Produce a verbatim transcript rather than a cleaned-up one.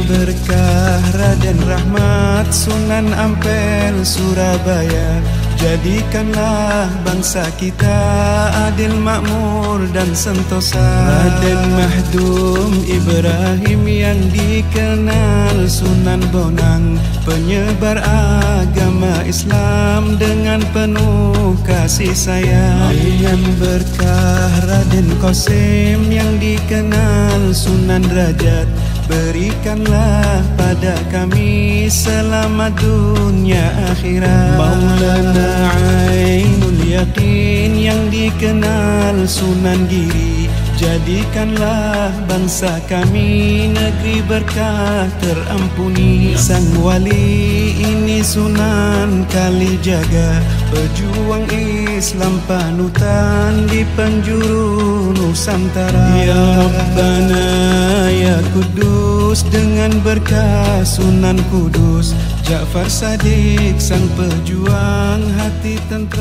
berkah Raden Rahmat Sunan Ampel Surabaya, jadikanlah bangsa kita adil, makmur dan sentosa. Raden Mahdum Ibrahim yang dikenal Sunan Bonang, penyebar agama Islam dengan penuh kasih sayang. Yang berkah Raden Qasim yang dikenal Sunan Derajat, berikanlah pada kami selamat dunia akhirat. Maulana Ainul Yaqin yang dikenal Sunan Giri, jadikanlah bangsa kami negeri berkah terampuni. Sang wali ini Sunan Kalijaga, pejuang Islam panutan di penjuru Nusantara. Ya Rabbana ya Kudus, dengan berkah Sunan Kudus, Ja'far Shadiq sang pejuang hati tentu